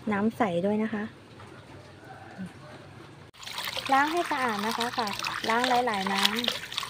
น้ำใสด้วยนะคะล้างให้สะอาดนะคะค่ะล้างหลายๆน้ำ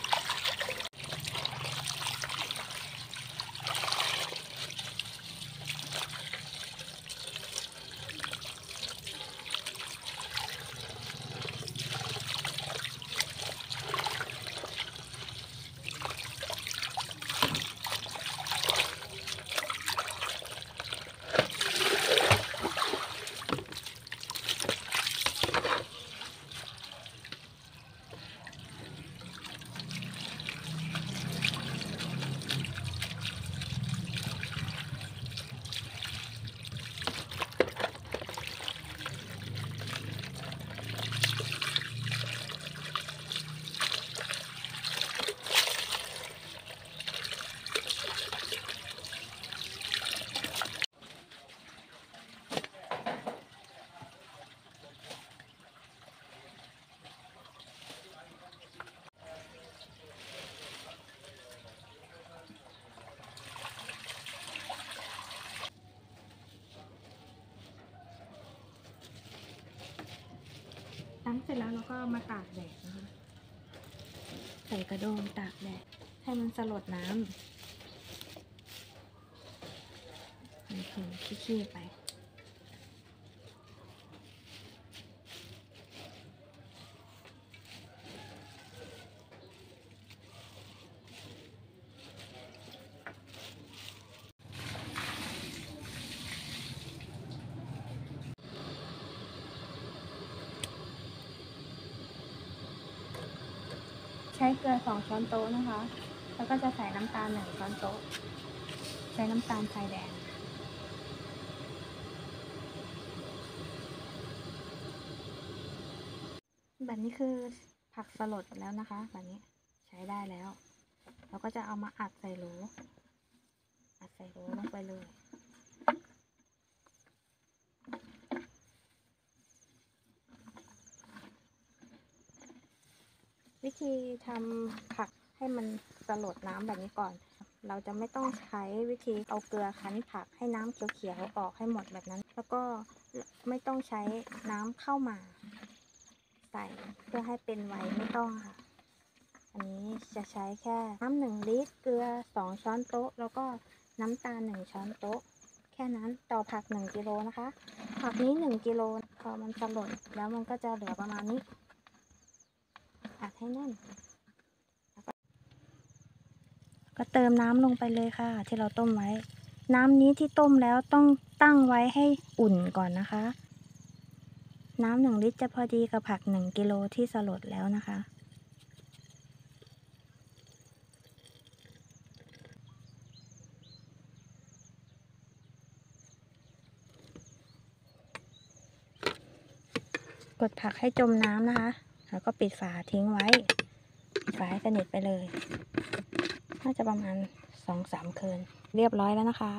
ล้างเสร็จแล้วเราก็มาตากแดดนะคะใส่กระโดงตากแดดให้มันสลดน้ำขี้ๆไปใช้เกลือ2 ช้อนโต๊ะนะคะแล้วก็จะใส่น้ำตาล1 ช้อนโต๊ะใช้น้ำตาลทรายแดงแบบนี้คือผักสลดแล้วนะคะแบบนี้ใช้ได้แล้วเราก็จะเอามาอัดใส่โหลลงไปเลยวิธีทำผักให้มันสลดน้ำแบบนี้ก่อนเราจะไม่ต้องใช้วิธีเอาเกลือคั้นผักให้น้ำเขียวๆออกให้หมดแบบนั้นแล้วก็ไม่ต้องใช้น้ำเข้ามาใส่เพื่อให้เป็นไวไม่ต้องค่ะอันนี้จะใช้แค่น้ำ1 ลิตรเกลือ2 ช้อนโต๊ะแล้วก็น้ำตาล1 ช้อนโต๊ะแค่นั้นต่อผัก1 กิโลนะคะผักนี้1 กิโลพอมันสลดแล้วมันก็จะเหลือประมาณนี้อัดให้แน่นก็เติมน้ำลงไปเลยค่ะที่เราต้มไว้น้ำนี้ที่ต้มแล้วต้องตั้งไว้ให้อุ่นก่อนนะคะน้ำ1 ลิตรจะพอดีกับผัก1 กิโลที่สลดแล้วนะคะกดผักให้จมน้ำนะคะแล้วก็ปิดฝาทิ้งไว้ปิดฝาให้สนิทไปเลยน่าจะประมาณ2-3 คืนเรียบร้อยแล้วนะคะ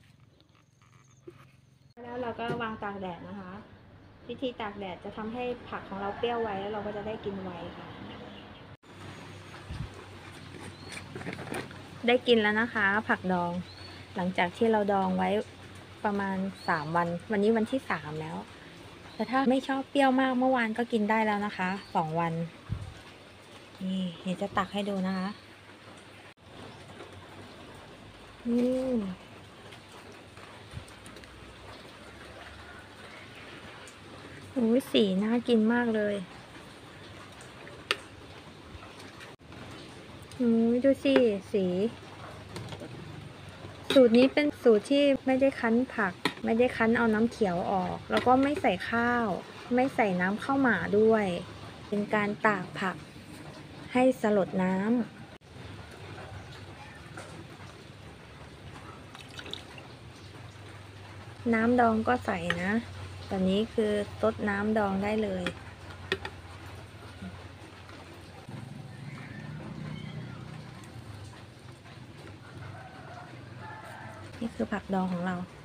แล้วเราก็วางตากแดดนะคะวิธีตากแดดจะทำให้ผักของเราเปรี้ยวไวแล้วเราก็จะได้กินไวค่ะได้กินแล้วนะคะผักดองหลังจากที่เราดองไว้ประมาณ3 วันวันนี้วันที่3แล้วแต่ถ้าไม่ชอบเปรี้ยวมากเมื่อวานก็กินได้แล้วนะคะ2 วันนี่เดี๋ยวจะตักให้ดูนะคะนี่โอ้ยสีน่ากินมากเลยโอ้ยดูสิสีสูตรนี้เป็นสูตรที่ไม่ได้คั้นผักไม่ได้คั้นเอาน้ำเขียวออกแล้วก็ไม่ใส่ข้าวไม่ใส่น้ำข้าวหม่าด้วยเป็นการตากผักให้สลดน้ำน้ำดองก็ใส่นะตอนนี้คือซดน้ำดองได้เลยนี่คือผักดองของเรา